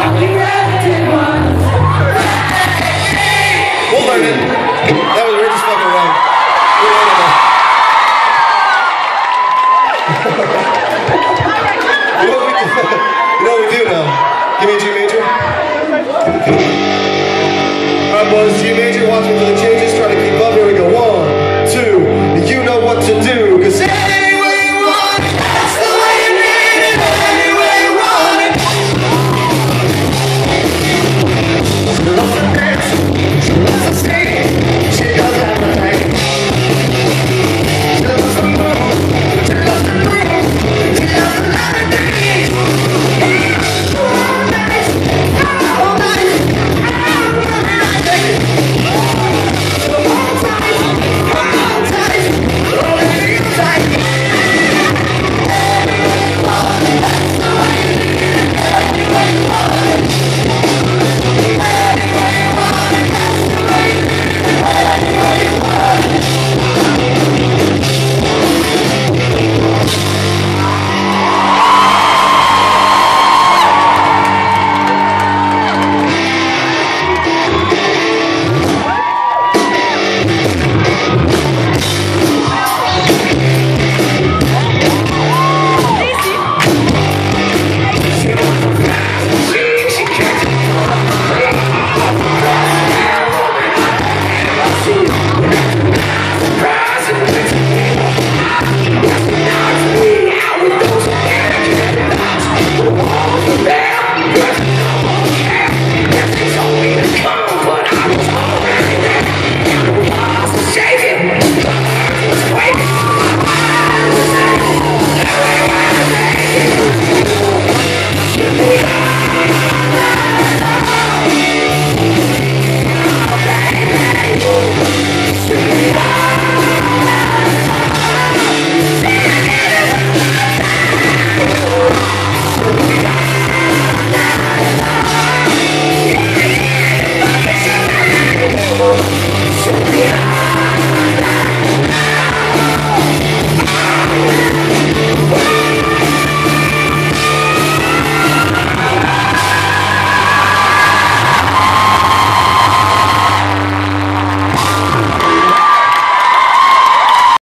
We'll learn it. We're just fucking around. You know what we do now? Give me a G major. Alright boys, G major, watch me for the changes, try to keep up, here we go. 1,